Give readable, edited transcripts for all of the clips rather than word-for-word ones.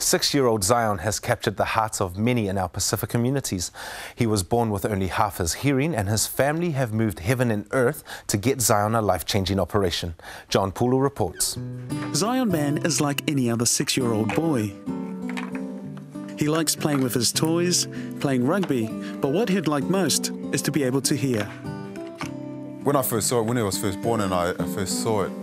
6-year-old Zion has captured the hearts of many in our Pacific communities. He was born with only half his hearing, and his family have moved heaven and earth to get Zion a life-changing operation. John Pulu reports. Zion Mann is like any other 6-year-old boy. He likes playing with his toys, playing rugby, but what he'd like most is to be able to hear. When I first saw it, when he was first born and I first saw it,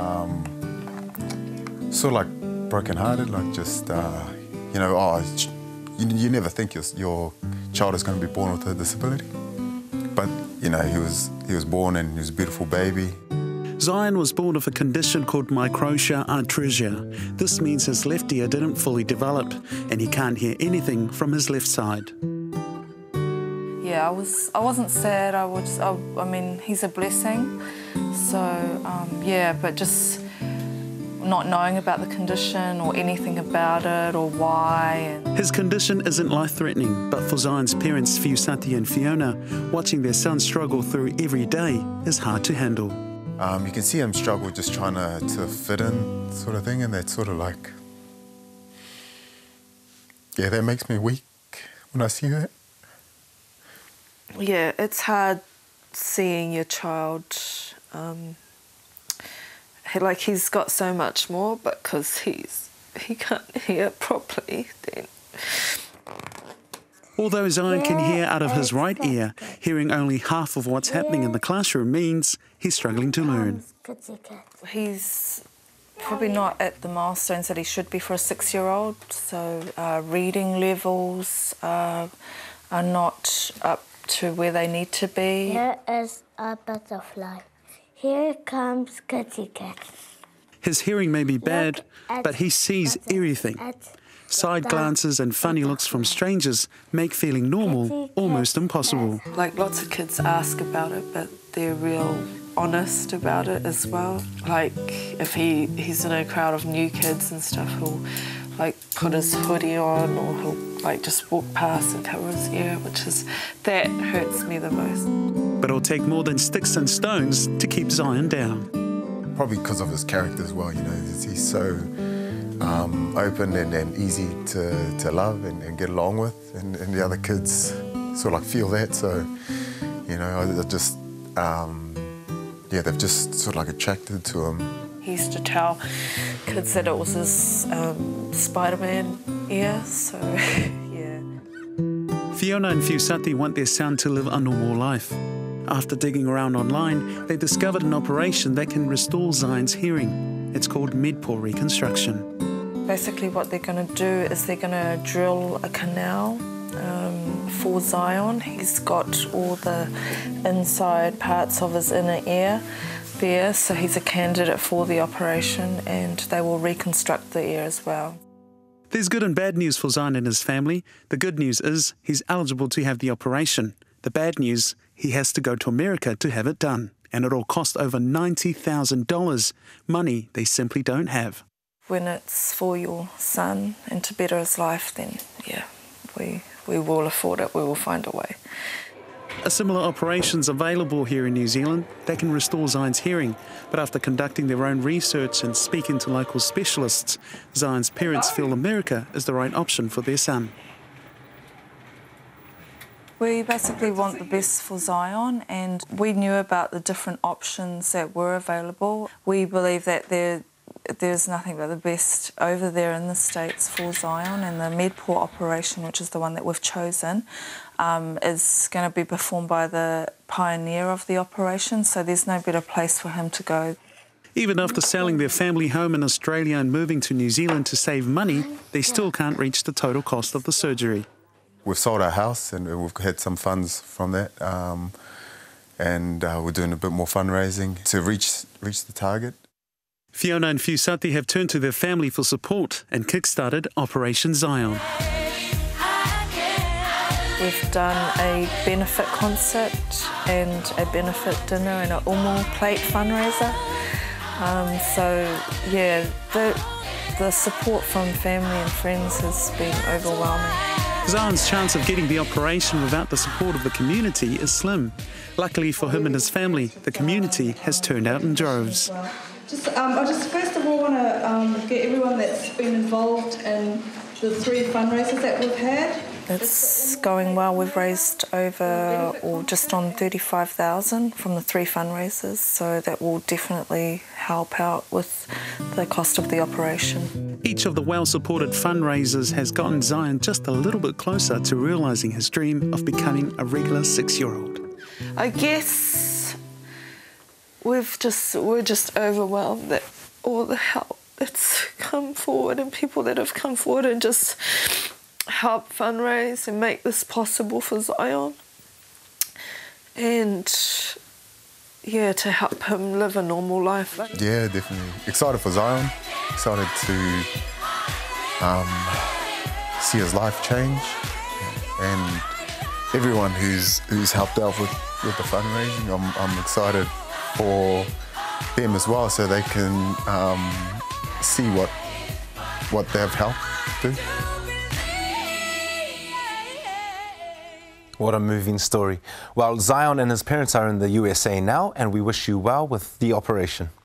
sort of like broken-hearted, like just, you never think your child is going to be born with a disability. But, you know, he was born and he was a beautiful baby. Zion was born with a condition called microtia atresia. This means his left ear didn't fully develop and he can't hear anything from his left side. Yeah, I wasn't sad. I mean, he's a blessing. So, yeah, but just not knowing about the condition or anything about it or why. His condition isn't life-threatening, but for Zion's parents, Fiusati and Fiona, watching their son struggle through every day is hard to handle. You can see him struggle just trying to fit in, sort of thing, and that's sort of like, yeah, that makes me weak when I see that. Yeah, it's hard seeing your child, like he's got so much more, but because he can't hear properly, then. Although Zion can hear out of his right ear, hearing only half of what's happening in the classroom means he's struggling to learn. He's probably not at the milestones that he should be for a 6-year-old, so reading levels are not up to where they need to be. Here is a butterfly. Here comes Kitty Cat. His hearing may be bad, but he sees everything. Side glances and funny looks from strangers make feeling normal almost impossible. Like, lots of kids ask about it, but they're real honest about it as well. Like, if he's in a crowd of new kids and stuff, he'll like put his hoodie on, or he'll like just walk past and cover his ear, that hurts me the most. But it'll take more than sticks and stones to keep Zion down. Probably because of his character as well, you know, he's so open and easy to love and get along with, and the other kids sort of like feel that, so, you know, they've just sort of like attracted to him. He used to tell kids that it was his Spider-Man ear, so yeah. Fiona and Fiusati want their son to live a normal life. After digging around online, they discovered an operation that can restore Zion's hearing. It's called mid-paw reconstruction. Basically what they're going to do is they're going to drill a canal for Zion. He's got all the inside parts of his inner ear there, so he's a candidate for the operation, and they will reconstruct the ear as well. There's good and bad news for Zion and his family. The good news is he's eligible to have the operation. The bad news, he has to go to America to have it done, and it'll cost over $90,000, money they simply don't have. When it's for your son and to better his life, then yeah, we will afford it, we will find a way. A similar operation's available here in New Zealand. They can restore Zion's hearing, but after conducting their own research and speaking to local specialists, Zion's parents feel America is the right option for their son. We basically want the best for Zion, and we knew about the different options that were available. We believe that there's nothing but the best over there in the States for Zion, and the med-paw operation, which is the one that we've chosen, is going to be performed by the pioneer of the operation, so there's no better place for him to go. Even after selling their family home in Australia and moving to New Zealand to save money, they still can't reach the total cost of the surgery. We've sold our house and we've had some funds from that, and we're doing a bit more fundraising to reach the target. Fiona and Fiusati have turned to their family for support and kick-started Operation Zion. We've done a benefit concert and a benefit dinner and an umu plate fundraiser. So yeah, the support from family and friends has been overwhelming. Zion's chance of getting the operation without the support of the community is slim. Luckily for him and his family, the community has turned out in droves. I just first of all want to get everyone that's been involved in the 3 fundraisers that we've had. It's going well. We've raised over, or just on 35,000 from the 3 fundraisers, so that will definitely help out with the cost of the operation. Each of the well-supported fundraisers has gotten Zion just a little bit closer to realising his dream of becoming a regular 6-year-old. I guess we're just overwhelmed that all the help that's come forward and people that have come forward and just help fundraise and make this possible for Zion, and yeah, to help him live a normal life. Yeah, definitely. Excited for Zion, excited to see his life change, and everyone who's helped out with the fundraising. I'm excited for them as well, so they can see what they've helped do. What a moving story. Well, Zion and his parents are in the USA now, and we wish you well with the operation.